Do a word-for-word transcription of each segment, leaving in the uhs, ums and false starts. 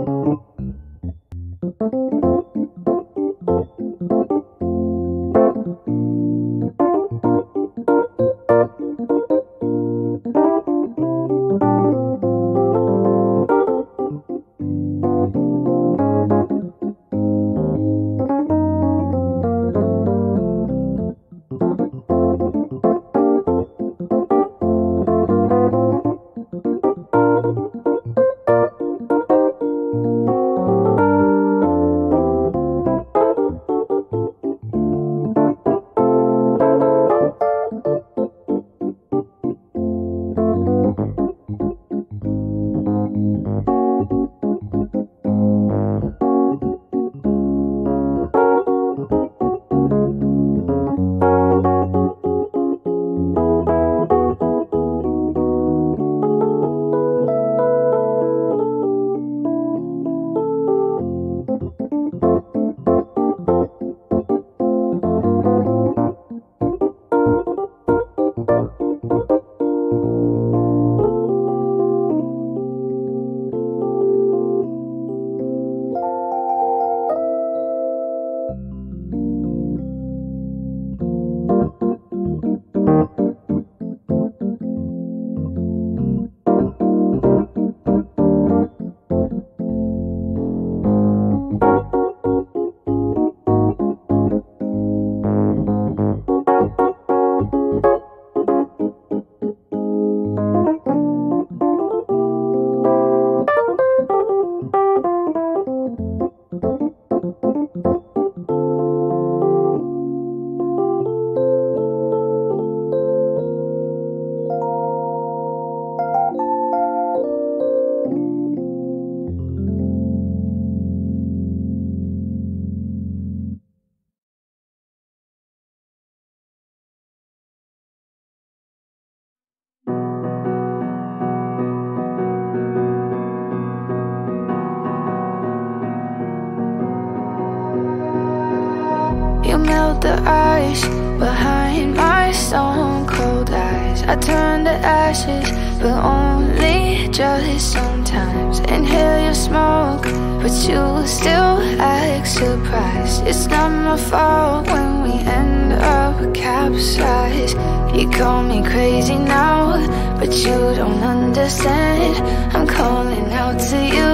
The ice behind my stone cold eyes. I turn to ashes, but only just sometimes. Inhale your smoke, but you still act surprised. It's not my fault when we end up capsized. You call me crazy now, but you don't understand. I'm calling out to you.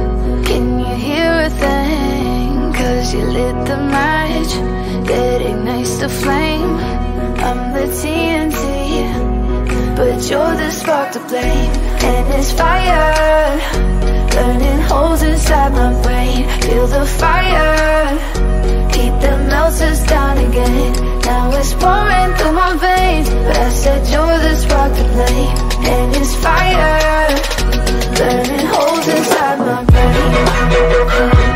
Can you hear a thing? Cause you lit the match that ignites the flame. I'm the T N T, but you're the spark to blame. And it's fire, burning holes inside my brain. Feel the fire, heat that melts us down again. Now it's pouring through my veins, but I said you're the spark to blame. And it's fire, burning holes inside my brain.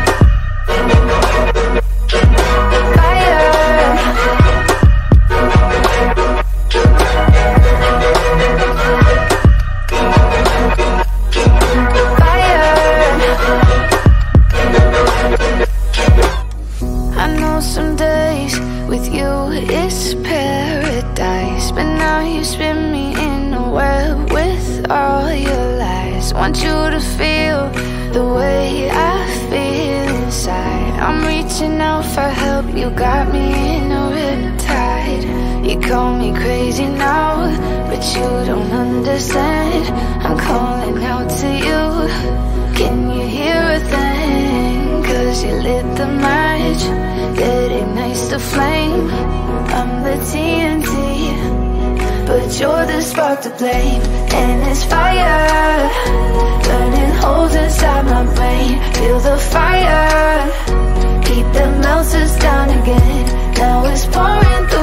With you it's paradise, but now you spin me in a web with all your lies. Want you to feel the way I feel inside. I'm reaching out for help, you got me in a riptide. You call me crazy now, but you don't understand. I'm calling out to you. Can you hear a thing? Cause you lit the match that ignites the flame. I'm the T N T, but you're the spark to blame. And it's fire, burning holes inside my brain. Feel the fire, heat that melts us down again. Now it's pouring through